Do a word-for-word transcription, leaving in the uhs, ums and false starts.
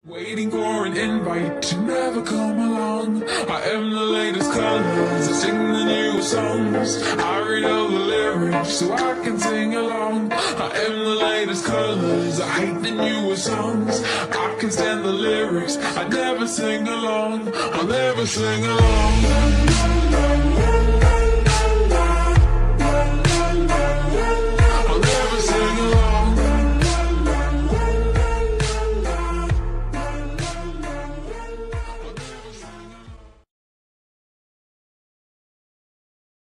Waiting for an invite to never come along. I am the latest colors, I sing the new songs. I read all the lyrics so I can sing along. I am the latest colors, I hate the newer songs. I can stand the lyrics, I never sing along. I'll never sing along.